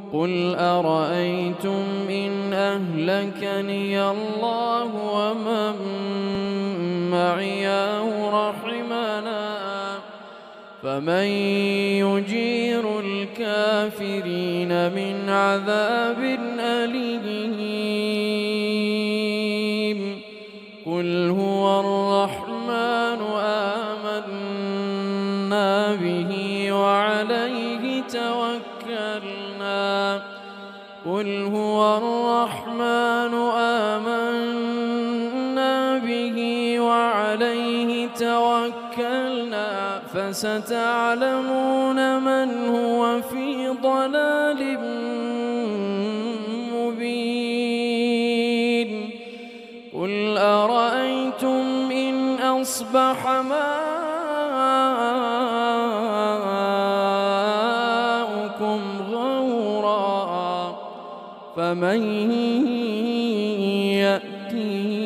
قل أرأيتم إن أهلكني الله ومن معي أو رحمنا فمن يجير الكافرين من عذاب أليم قل هو الرحمن آمنا به وعليه توكلنا قل هو الرحمن آمنا به وعليه توكلنا فستعلمون من هو في ضلال مبين قل أرأيتم إن أصبح ماؤكم غورا فمن يأتيه